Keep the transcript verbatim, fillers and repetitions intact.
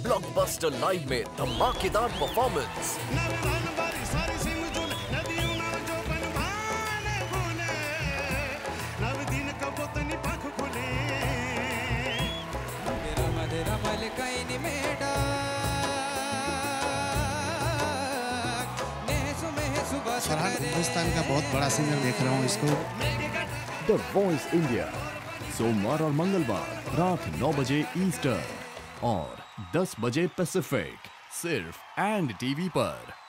Blockbuster live में धमाकेदार performance. Farhan Hindustan का बहुत बड़ा सिंगर देख रहा हूँ इसको। द वॉइस इंडिया सोमवार और मंगलवार रात नौ बजे ईस्टर्न और दस बजे पैसिफिक, सिर्फ एंड टीवी पर।